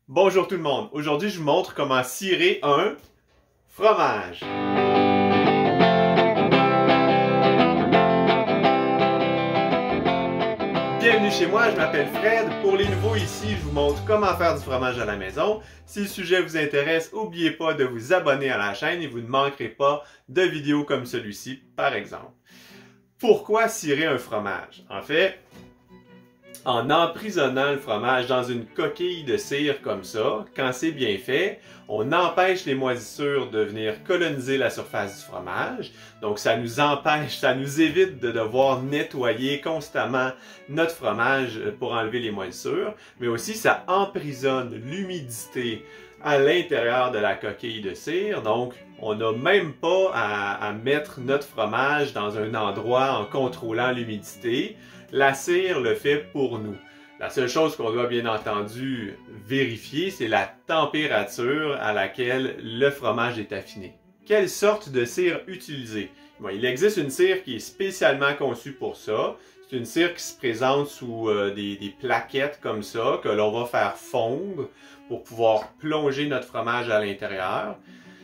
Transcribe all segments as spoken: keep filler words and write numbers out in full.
Bonjour tout le monde, aujourd'hui je vous montre comment cirer un fromage. Bienvenue chez moi, je m'appelle Fred. Pour les nouveaux ici, je vous montre comment faire du fromage à la maison. Si le sujet vous intéresse, n'oubliez pas de vous abonner à la chaîne et vous ne manquerez pas de vidéos comme celui-ci par exemple. Pourquoi cirer un fromage? En fait, en emprisonnant le fromage dans une coquille de cire comme ça, quand c'est bien fait, on empêche les moisissures de venir coloniser la surface du fromage. Donc ça nous empêche, ça nous évite de devoir nettoyer constamment notre fromage pour enlever les moisissures, mais aussi ça emprisonne l'humidité à l'intérieur de la coquille de cire. Donc on n'a même pas à, à mettre notre fromage dans un endroit en contrôlant l'humidité. La cire le fait pour nous. La seule chose qu'on doit bien entendu vérifier, c'est la température à laquelle le fromage est affiné. Quelle sorte de cire utiliser? Bon, il existe une cire qui est spécialement conçue pour ça. C'est une cire qui se présente sous euh, des, des plaquettes comme ça, que l'on va faire fondre pour pouvoir plonger notre fromage à l'intérieur.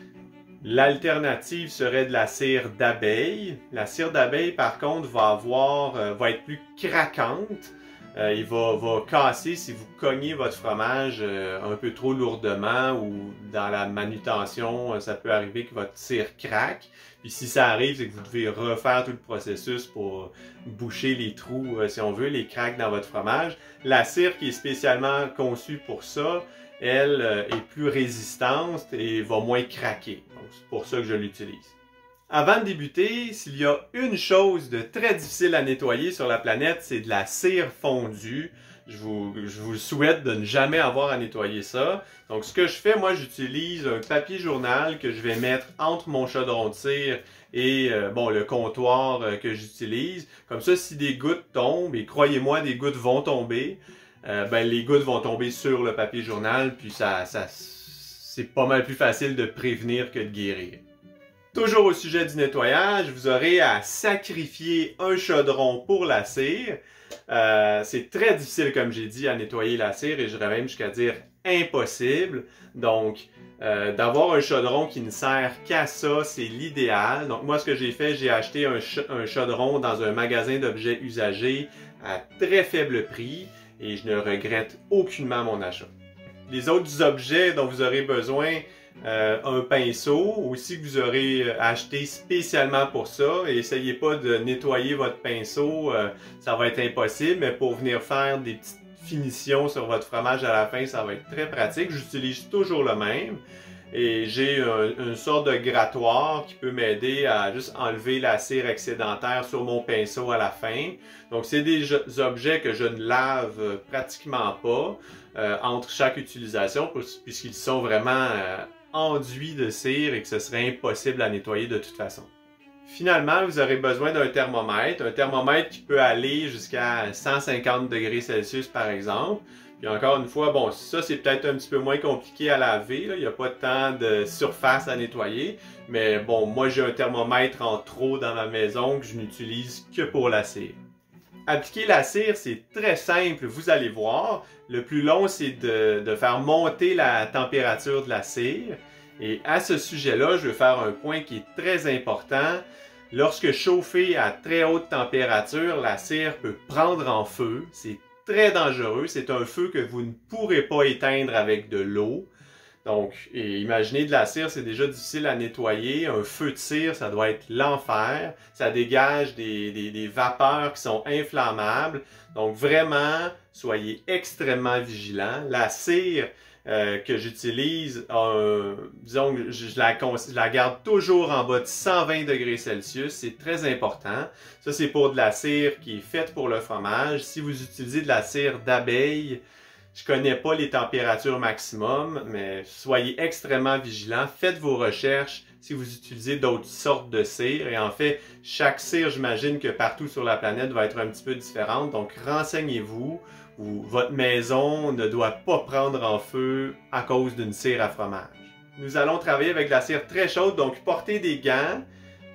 L'alternative serait de la cire d'abeille. La cire d'abeille, par contre, va avoir, euh, va être plus craquante. Euh, il va, va casser si vous cognez votre fromage euh, un peu trop lourdement ou dans la manutention, ça peut arriver que votre cire craque. Puis si ça arrive, c'est que vous devez refaire tout le processus pour boucher les trous, euh, si on veut, les craques dans votre fromage. La cire qui est spécialement conçue pour ça, elle euh, est plus résistante et va moins craquer. Donc c'est pour ça que je l'utilise. Avant de débuter, s'il y a une chose de très difficile à nettoyer sur la planète, c'est de la cire fondue. Je vous, je vous souhaite de ne jamais avoir à nettoyer ça. Donc ce que je fais, moi j'utilise un papier journal que je vais mettre entre mon chaudron de cire et euh, bon, le comptoir euh, que j'utilise. Comme ça, si des gouttes tombent, et croyez-moi, des gouttes vont tomber, euh, ben, les gouttes vont tomber sur le papier journal, puis ça, ça, c'est pas mal plus facile de prévenir que de guérir. Toujours au sujet du nettoyage, vous aurez à sacrifier un chaudron pour la cire. Euh, c'est très difficile, comme j'ai dit, à nettoyer la cire et je dirais même jusqu'à dire impossible. Donc, euh, d'avoir un chaudron qui ne sert qu'à ça, c'est l'idéal. Donc, moi, ce que j'ai fait, j'ai acheté un, ch un chaudron dans un magasin d'objets usagés à très faible prix et je ne regrette aucunement mon achat. Les autres objets dont vous aurez besoin, Euh, un pinceau aussi que vous aurez acheté spécialement pour ça. Et essayez pas de nettoyer votre pinceau, euh, ça va être impossible, mais pour venir faire des petites finitions sur votre fromage à la fin, ça va être très pratique. J'utilise toujours le même et j'ai un, une sorte de grattoir qui peut m'aider à juste enlever la cire excédentaire sur mon pinceau à la fin. Donc c'est des objets que je ne lave pratiquement pas euh, entre chaque utilisation puisqu'ils sont vraiment euh, enduit de cire et que ce serait impossible à nettoyer de toute façon. Finalement, vous aurez besoin d'un thermomètre, un thermomètre qui peut aller jusqu'à cent cinquante degrés Celsius par exemple. Puis encore une fois, bon, ça c'est peut-être un petit peu moins compliqué à laver, là. Il n'y a pas tant de surface à nettoyer, mais bon, moi j'ai un thermomètre en trop dans ma maison que je n'utilise que pour la cire. Appliquer la cire, c'est très simple, vous allez voir. Le plus long, c'est de, de faire monter la température de la cire. Et à ce sujet-là, je vais faire un point qui est très important. Lorsque chauffée à très haute température, la cire peut prendre en feu. C'est très dangereux. C'est un feu que vous ne pourrez pas éteindre avec de l'eau. Donc, et imaginez de la cire, c'est déjà difficile à nettoyer. Un feu de cire, ça doit être l'enfer. Ça dégage des, des, des vapeurs qui sont inflammables. Donc, vraiment, soyez extrêmement vigilants. La cire euh, que j'utilise, euh, disons que je, je, la, je la garde toujours en bas de cent vingt degrés Celsius. C'est très important. Ça, c'est pour de la cire qui est faite pour le fromage. Si vous utilisez de la cire d'abeille, je connais pas les températures maximum, mais soyez extrêmement vigilants. Faites vos recherches si vous utilisez d'autres sortes de cire. Et en fait, chaque cire, j'imagine que partout sur la planète va être un petit peu différente. Donc, renseignez-vous. Votre maison ne doit pas prendre en feu à cause d'une cire à fromage. Nous allons travailler avec de la cire très chaude, donc portez des gants.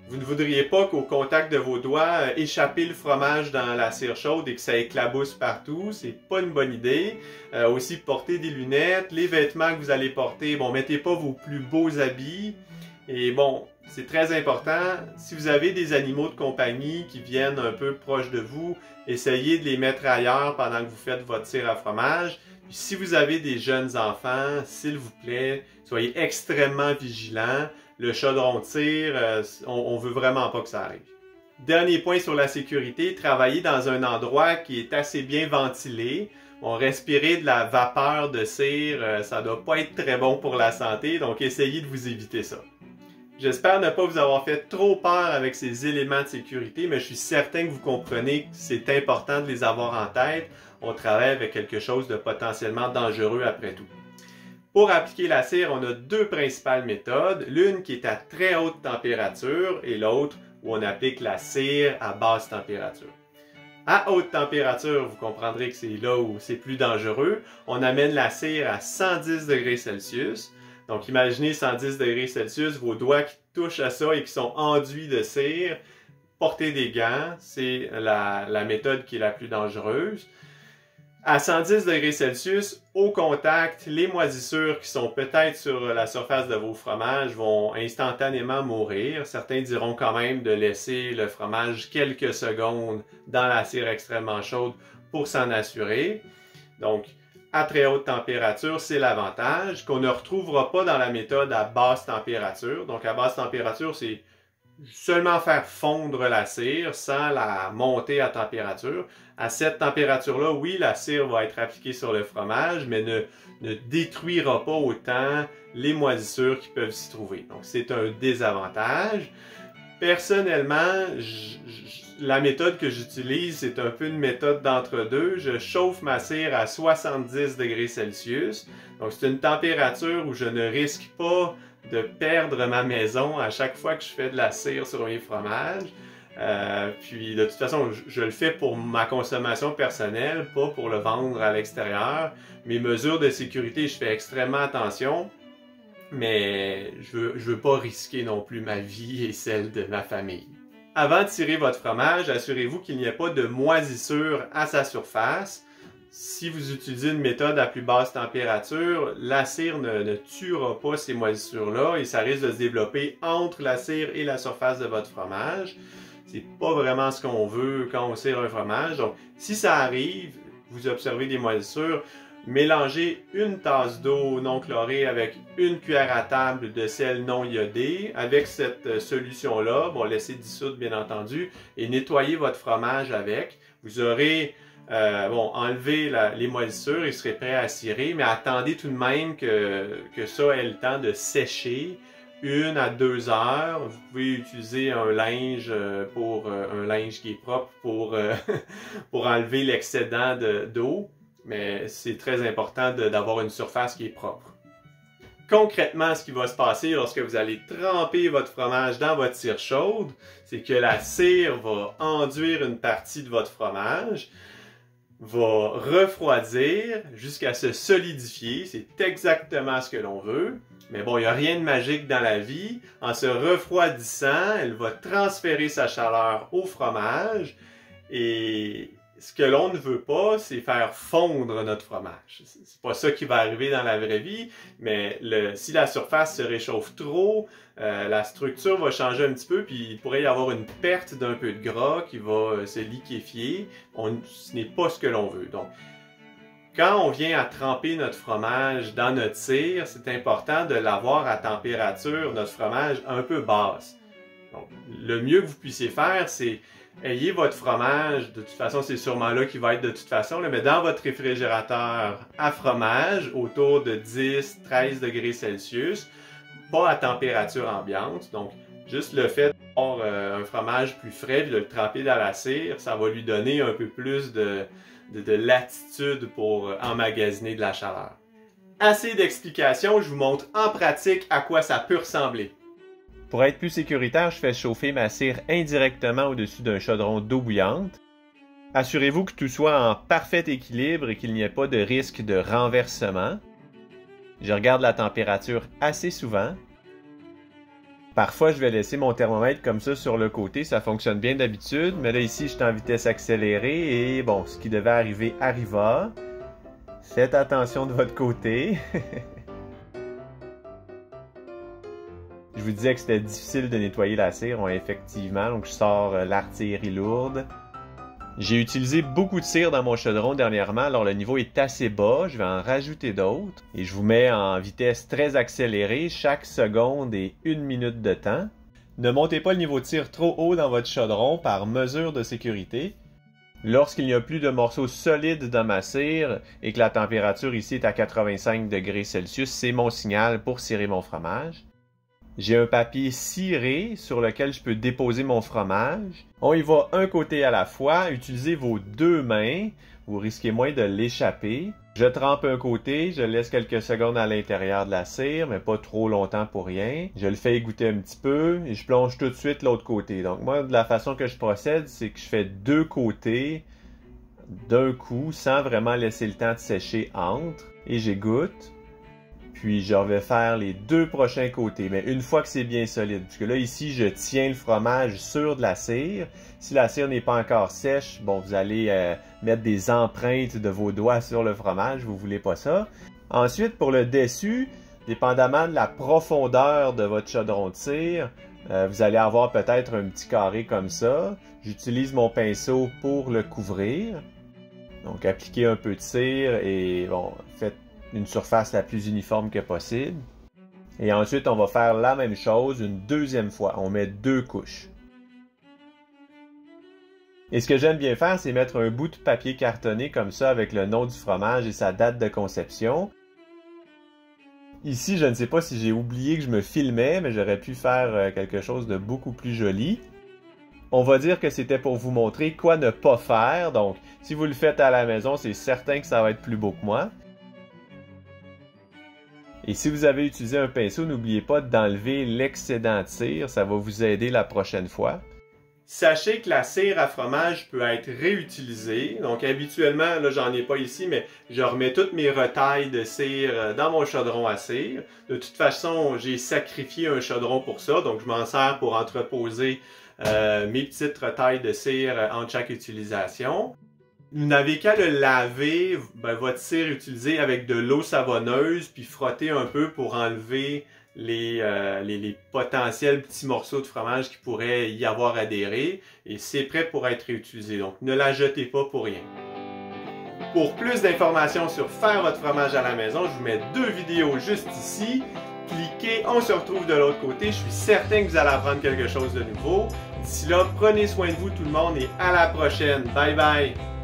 Vous ne voudriez pas qu'au contact de vos doigts, euh, échapper le fromage dans la cire chaude et que ça éclabousse partout. C'est pas une bonne idée. Euh, aussi, portez des lunettes. Les vêtements que vous allez porter, bon, mettez pas vos plus beaux habits. Et bon, c'est très important. Si vous avez des animaux de compagnie qui viennent un peu proche de vous, essayez de les mettre ailleurs pendant que vous faites votre cire à fromage. Puis si vous avez des jeunes enfants, s'il vous plaît, soyez extrêmement vigilants. Le chaudron de cire, euh, on ne veut vraiment pas que ça arrive. Dernier point sur la sécurité, travaillez dans un endroit qui est assez bien ventilé. Bon, respirer de la vapeur de cire, euh, ça ne doit pas être très bon pour la santé, donc essayez de vous éviter ça. J'espère ne pas vous avoir fait trop peur avec ces éléments de sécurité, mais je suis certain que vous comprenez que c'est important de les avoir en tête. On travaille avec quelque chose de potentiellement dangereux après tout. Pour appliquer la cire, on a deux principales méthodes. L'une qui est à très haute température et l'autre où on applique la cire à basse température. À haute température, vous comprendrez que c'est là où c'est plus dangereux. On amène la cire à cent dix degrés Celsius. Donc imaginez cent dix degrés Celsius, vos doigts qui touchent à ça et qui sont enduits de cire. Portez des gants, c'est la, la méthode qui est la plus dangereuse. À cent dix degrés Celsius, au contact, les moisissures qui sont peut-être sur la surface de vos fromages vont instantanément mourir. Certains diront quand même de laisser le fromage quelques secondes dans la cire extrêmement chaude pour s'en assurer. Donc, à très haute température, c'est l'avantage qu'on ne retrouvera pas dans la méthode à basse température. Donc, à basse température, c'est seulement faire fondre la cire sans la monter à température. À cette température-là, oui, la cire va être appliquée sur le fromage, mais ne, ne détruira pas autant les moisissures qui peuvent s'y trouver. Donc, c'est un désavantage. Personnellement, je, je, la méthode que j'utilise, c'est un peu une méthode d'entre-deux. Je chauffe ma cire à soixante-dix degrés Celsius. Donc, c'est une température où je ne risque pas de perdre ma maison à chaque fois que je fais de la cire sur mes fromages. Euh, puis de toute façon, je, je le fais pour ma consommation personnelle, pas pour le vendre à l'extérieur. Mes mesures de sécurité, je fais extrêmement attention, mais je veux, je veux pas risquer non plus ma vie et celle de ma famille. Avant de cirer votre fromage, assurez-vous qu'il n'y ait pas de moisissure à sa surface. Si vous utilisez une méthode à plus basse température, la cire ne, ne tuera pas ces moisissures-là et ça risque de se développer entre la cire et la surface de votre fromage. C'est pas vraiment ce qu'on veut quand on cire un fromage. Donc, si ça arrive, vous observez des moisissures, mélangez une tasse d'eau non chlorée avec une cuillère à table de sel non iodé. Avec cette solution-là, bon, laissez dissoudre bien entendu et nettoyez votre fromage avec. Vous aurez Euh, bon, enlevez la, les moisissures, il serait prêt à cirer, mais attendez tout de même que, que ça ait le temps de sécher une à deux heures. Vous pouvez utiliser un linge pour euh, un linge qui est propre pour, euh, pour enlever l'excédent d'eau, mais c'est très important d'avoir une surface qui est propre. Concrètement, ce qui va se passer lorsque vous allez tremper votre fromage dans votre cire chaude, c'est que la cire va enduire une partie de votre fromage, va refroidir jusqu'à se solidifier. C'est exactement ce que l'on veut. Mais bon, il n'y a rien de magique dans la vie. En se refroidissant, elle va transférer sa chaleur au fromage. Et ce que l'on ne veut pas, c'est faire fondre notre fromage. C'est pas ça qui va arriver dans la vraie vie, mais le, si la surface se réchauffe trop, euh, la structure va changer un petit peu, puis il pourrait y avoir une perte d'un peu de gras qui va euh, se liquéfier. On, ce n'est pas ce que l'on veut. Donc, quand on vient à tremper notre fromage dans notre cire, c'est important de l'avoir à température, notre fromage, un peu basse. Donc, le mieux que vous puissiez faire, c'est ayez votre fromage, de toute façon, c'est sûrement là qu'il va être de toute façon, là, mais dans votre réfrigérateur à fromage, autour de dix à treize degrés Celsius, pas à température ambiante. Donc, juste le fait d'avoir euh, un fromage plus frais et de le tremper dans la cire, ça va lui donner un peu plus de, de, de latitude pour emmagasiner de la chaleur. Assez d'explications, je vous montre en pratique à quoi ça peut ressembler. Pour être plus sécuritaire, je fais chauffer ma cire indirectement au-dessus d'un chaudron d'eau bouillante. Assurez-vous que tout soit en parfait équilibre et qu'il n'y ait pas de risque de renversement. Je regarde la température assez souvent. Parfois, je vais laisser mon thermomètre comme ça sur le côté, ça fonctionne bien d'habitude, mais là ici, je suis en vitesse accélérée et bon, ce qui devait arriver arriva. Faites attention de votre côté. Je vous disais que c'était difficile de nettoyer la cire, ouais, effectivement, donc je sors l'artillerie lourde. J'ai utilisé beaucoup de cire dans mon chaudron dernièrement, alors le niveau est assez bas, je vais en rajouter d'autres. Et je vous mets en vitesse très accélérée, chaque seconde est une minute de temps. Ne montez pas le niveau de cire trop haut dans votre chaudron par mesure de sécurité. Lorsqu'il n'y a plus de morceaux solides dans ma cire et que la température ici est à quatre-vingt-cinq degrés Celsius, c'est mon signal pour cirer mon fromage. J'ai un papier ciré sur lequel je peux déposer mon fromage. On y va un côté à la fois. Utilisez vos deux mains. Vous risquez moins de l'échapper. Je trempe un côté, je laisse quelques secondes à l'intérieur de la cire, mais pas trop longtemps pour rien. Je le fais égoutter un petit peu et je plonge tout de suite l'autre côté. Donc moi, de la façon que je procède, c'est que je fais deux côtés d'un coup, sans vraiment laisser le temps de sécher entre. Et j'égoutte. Puis je vais faire les deux prochains côtés, mais une fois que c'est bien solide. Parce que là, ici, je tiens le fromage sur de la cire. Si la cire n'est pas encore sèche, bon, vous allez euh, mettre des empreintes de vos doigts sur le fromage, vous voulez pas ça. Ensuite, pour le dessus, dépendamment de la profondeur de votre chaudron de cire, euh, vous allez avoir peut-être un petit carré comme ça. J'utilise mon pinceau pour le couvrir. Donc, appliquez un peu de cire et bon, faites une surface la plus uniforme que possible. Et ensuite, on va faire la même chose une deuxième fois. On met deux couches. Et ce que j'aime bien faire, c'est mettre un bout de papier cartonné comme ça avec le nom du fromage et sa date de conception. Ici, je ne sais pas si j'ai oublié que je me filmais, mais j'aurais pu faire quelque chose de beaucoup plus joli. On va dire que c'était pour vous montrer quoi ne pas faire. Donc, si vous le faites à la maison, c'est certain que ça va être plus beau que moi. Et si vous avez utilisé un pinceau, n'oubliez pas d'enlever l'excédent de cire, ça va vous aider la prochaine fois. Sachez que la cire à fromage peut être réutilisée. Donc habituellement, là j'en ai pas ici, mais je remets toutes mes retailles de cire dans mon chaudron à cire. De toute façon, j'ai sacrifié un chaudron pour ça, donc je m'en sers pour entreposer euh, mes petites retailles de cire entre chaque utilisation. Vous n'avez qu'à le laver, ben, votre cire utilisée avec de l'eau savonneuse, puis frotter un peu pour enlever les, euh, les, les potentiels petits morceaux de fromage qui pourraient y avoir adhéré. Et c'est prêt pour être réutilisé. Donc, ne la jetez pas pour rien. Pour plus d'informations sur faire votre fromage à la maison, je vous mets deux vidéos juste ici. Cliquez, on se retrouve de l'autre côté. Je suis certain que vous allez apprendre quelque chose de nouveau. D'ici là, prenez soin de vous tout le monde et à la prochaine. Bye bye!